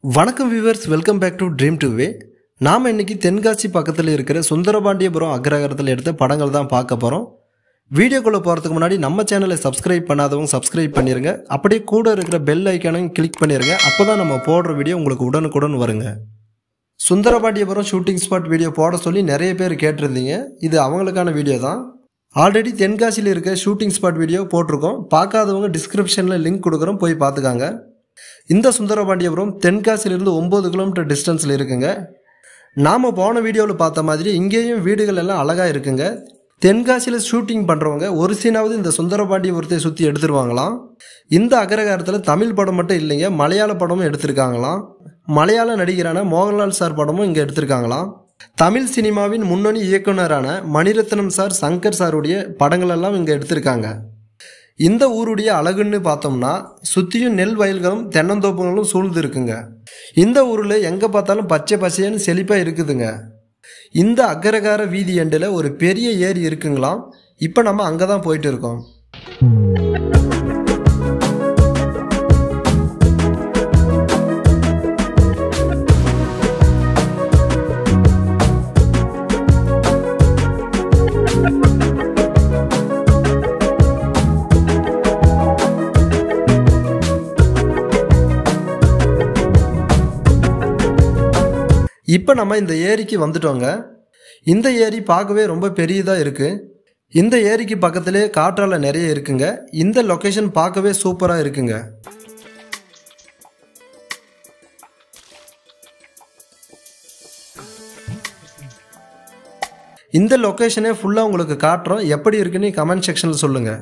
வணக்கம் viewers, welcome back to Dream2way. நாம் இன்னைக்கு தென்காசி பக்கத்தில் இருக்கிற சுந்தரபாண்டியபுரம் அக்ரஹாரத்தில் எடுத்த படங்கள் தான் பார்க்க போகிறோம். வீடியோக்குள்ளே போகிறதுக்கு முன்னாடி நம்ம சேனலை சப்ஸ்கிரைப் பண்ணாதவங்க சப்ஸ்கிரைப் பண்ணிடுங்க. அப்படியே கூட இருக்கிற பெல் ஐக்கானையும் கிளிக் பண்ணிடுங்க. அப்போ தான் நம்ம போடுற வீடியோ உங்களுக்கு உடனுக்குடன் வருங்க. சுந்தரபாண்டியபுரம் ஷூட்டிங் ஸ்பாட் வீடியோ போட சொல்லி நிறைய பேர் கேட்டிருந்தீங்க. இது அவங்களுக்கான வீடியோ தான். ஆல்ரெடி தென்காசியில் இருக்க ஷூட்டிங் ஸ்பாட் வீடியோ போட்டிருக்கோம். பார்க்காதவங்க டிஸ்கிரிப்ஷனில் லிங்க் கொடுக்குறோம், போய் பார்த்துக்காங்க. இந்த சுந்தரபாண்டியபுரம் தென்காசியிலிருந்து 9 கிலோமீட்டர் டிஸ்டன்ஸில் இருக்குங்க. நாம் போன வீடியோவில் பார்த்த மாதிரி இங்கேயும் வீடுகள் எல்லாம் அழகாக இருக்குங்க. தென்காசியில் ஷூட்டிங் பண்ணுறவங்க ஒரு சீனாவது இந்த சுந்தரபாண்டியபுரத்தை சுற்றி எடுத்துருவாங்களாம். இந்த அக்ரஹாரத்தில் தமிழ் படம் மட்டும் இல்லைங்க, மலையாள படமும் எடுத்திருக்காங்களாம். மலையாள நடிகரான மோகன்லால் சார் படமும் இங்கே எடுத்திருக்காங்களாம். தமிழ் சினிமாவின் முன்னணி இயக்குனரான மணிரத்னம் சார், சங்கர் சாருடைய படங்கள் எல்லாம் இங்கே எடுத்திருக்காங்க. இந்த ஊருடைய அழகுன்னு பார்த்தோம்னா சுற்றியும் நெல் வயல்களும் தென்னந்தோப்புகளும் சூழ்ந்து இருக்குங்க. இந்த ஊரில் எங்கே பார்த்தாலும் பச்சை பசைன்னு செழிப்பாக இருக்குதுங்க. இந்த அக்ரஹார வீதி எண்டில் ஒரு பெரிய ஏரி இருக்குங்களாம். இப்போ நம்ம அங்கே தான் போயிட்டு இருக்கோம். இப்போ நம்ம இந்த ஏரிக்கு வந்துட்டோங்க. இந்த ஏரி பார்க்கவே ரொம்ப பெரியதாக இருக்குது. இந்த ஏரிக்கு பக்கத்திலே காற்றாலை நிறைய இருக்குங்க. இந்த லொக்கேஷன் பார்க்கவே சூப்பராக இருக்குங்க. இந்த லொக்கேஷனே ஃபுல்லாக உங்களுக்கு காட்டுறோம். எப்படி இருக்குன்னு கமெண்ட் செக்ஷனில் சொல்லுங்கள்.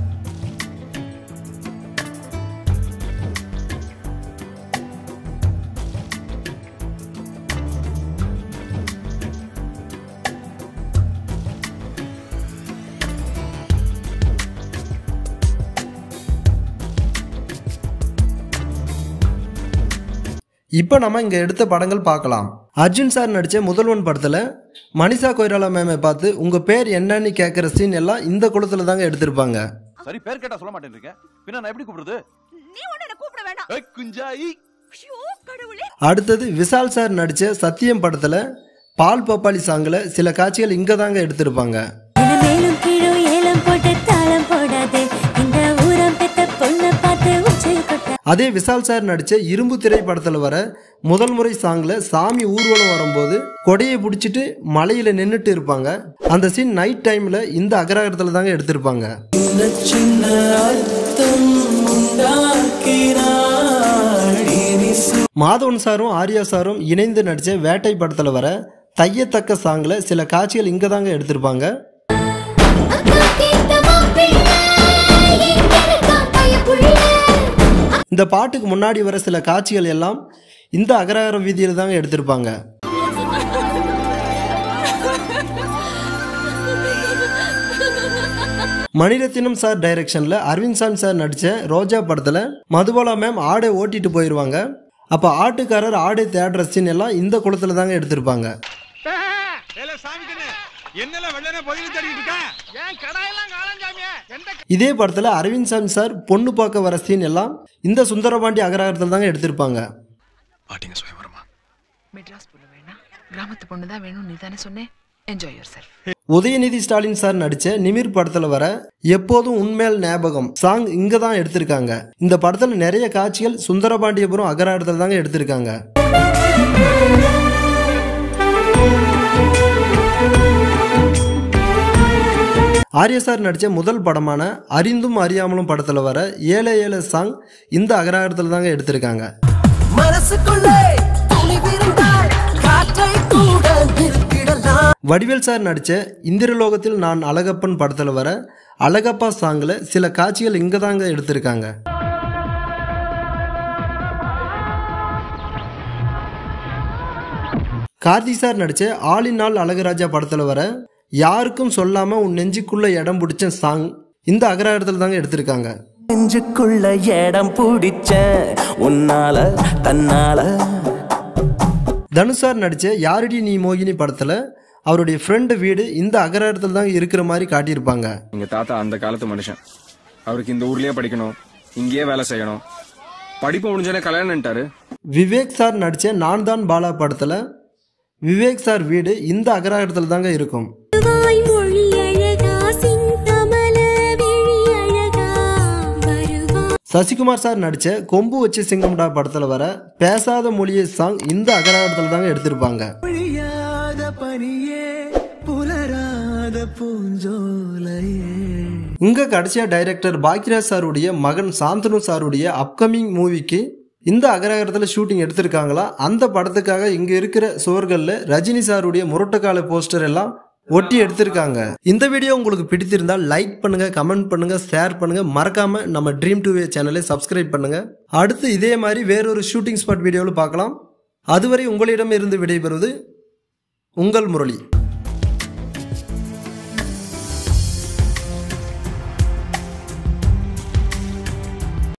இப்போ நம்ம இங்கே எடுத்த படங்கள் பார்க்கலாம். அர்ஜுன் சார் நடித்த முதல்வன் படத்தில் மனிஷா கொய்ராலா மேமை பார்த்து உங்கள் பேர் என்னன்னு கேட்குற சீன் எல்லாம் இந்த குளத்தில் தாங்க எடுத்திருப்பாங்க. சரி, பேர் கேட்டா சொல்ல மாட்டேன். பின்ன நான் எப்படி கூப்பிடுறது? நீ ஒண்ணு கூப்பிட வேண்டாம். ஏய் குஞ்சாயி. ஐயோ கடவுளே. அடுத்தது விஷால் சார் நடித்த சத்தியம் படத்தில் பால் பப்பாளி சாங்கில் சில காட்சிகள் இங்கே தாங்க எடுத்திருப்பாங்க. அதே விஷால் சார் நடித்த இரும்பு திரைப்படத்தில் வர முதல் முறை சாங்கில் சாமி ஊர்வலம் வரும்போது கொடையை பிடிச்சிட்டு மலையில் நின்றுட்டு இருப்பாங்க. அந்த சீன் நைட் டைமில் இந்த அக்ரஹாரத்தில் தாங்க எடுத்திருப்பாங்க. மாதவன் சாரும் ஆர்யா சாரும் இணைந்து நடித்த வேட்டை படத்தில் வர தையத்தக்க சாங்கில் சில காட்சிகள் இங்கே தாங்க எடுத்திருப்பாங்க. இந்த பாட்டுக்கு முன்னாடி வர சில காட்சிகள் எல்லாம் இந்த அக்ரஹார வீதியில் தாங்க எடுத்திருப்பாங்க. மணிரத்னம் சார் டைரக்ஷனில் அரவிந்த் சார் நடித்த ரோஜா படத்தில் மதுபாலா மேம் ஆடை ஓட்டிட்டு போயிடுவாங்க. அப்போ ஆட்டுக்காரர் ஆடை தேடுற சீன் எல்லாம் இந்த குளத்தில் தாங்க எடுத்திருப்பாங்க. இதே படத்தில் அரவிந்த் சார் பொண்ணு பார்க்க வர சீன் எல்லாம் இந்த சுந்தரபாண்டி அக்ரஹாரத்தில் தாங்க எடுத்திருப்பாங்க. உதயநிதி ஸ்டாலின் சார் நடிச்ச நிமிர் படத்தில் வர எப்போதும் உண்மையில் ஞாபகம் சாங் இங்க தான் எடுத்திருக்காங்க. இந்த படத்தில் நிறைய காட்சிகள் சுந்தரபாண்டியபுரம் அக்ரஹாரத்தில் தாங்க எடுத்திருக்காங்க. ஆர்யா சார் நடித்த முதல் படமான அறிந்தும் அறியாமலும் படத்தில் வர ஏழை ஏழை சாங் இந்த அக்ரஹாரத்தில் தாங்க எடுத்திருக்காங்க. வடிவேல் சார் நடித்த இந்திரலோகத்தில் நான் அழகப்பன் படத்தில் வர அழகப்பா சாங்கில் சில காட்சிகள் இங்கே தாங்க எடுத்திருக்காங்க. கார்த்தி சார் நடித்த ஆளின் நாள் அழகராஜா படத்தில் வர யாருக்கும் சொல்லாம உன் நெஞ்சுக்குள்ள இடம் பிடிச்ச சாங் இந்த அக்ரஹாரத்தில் தாங்க எடுத்திருக்காங்க. நெஞ்சுக்குள்ள இடம் பிடிச்ச உன்னால தன்னால. தனுஷார் நடிச்ச யாரடி நீ மோகினி படத்துல அவருடைய ஃப்ரெண்ட் வீடு இந்த அக்ரஹாரத்தில் தாங்க இருக்கிற மாதிரி காட்டியிருப்பாங்க. எங்க தாத்தா அந்த காலத்து மனுஷன். அவருக்கு இந்த ஊர்லயே படிக்கணும், இங்கேயே வேலை செய்யணும், படிப்பு முடிஞ்சோடனே கல்யாணம்ட்டாரு. விவேக் சார் நடித்த நான் தான் பாலா படத்தில் விவேக் சார் வீடு இந்த அக்ரஹாரத்தில் தாங்க இருக்கும். சசிகுமார் சார் நடித்த கொம்பு வச்சு சிங்கம்டா படத்தில் வர பேசாத மொழியே சாங் இந்த அக்ரஹாரத்தில் தாங்க எடுத்திருப்பாங்க. இங்க கடைசியா டைரக்டர் பாக்யராஜ் சாருடைய மகன் சாந்தனு சாருடைய அப்கமிங் மூவிக்கு இந்த அக்ரஹாரத்தில் ஷூட்டிங் எடுத்திருக்காங்களா. அந்த படத்துக்காக இங்க இருக்கிற சுவர்கள்ல ரஜினி சாருடைய முரட்டுக்கால போஸ்டர் எல்லாம் ஒட்டி எடுத்திருக்காங்க. இந்த வீடியோ உங்களுக்கு பிடித்திருந்தால் லைக் பண்ணுங்க, கமெண்ட் பண்ணுங்க, ஷேர் பண்ணுங்க. மறக்காம நம்ம Dream2way சேனலை சப்ஸ்கிரைப் பண்ணுங்க. அடுத்து இதே மாதிரி வேறொரு ஷூட்டிங் ஸ்பாட் வீடியோவில் பார்க்கலாம். அதுவரை உங்களிடம் இருந்து விடைபெறுவது உங்கள் முரளி.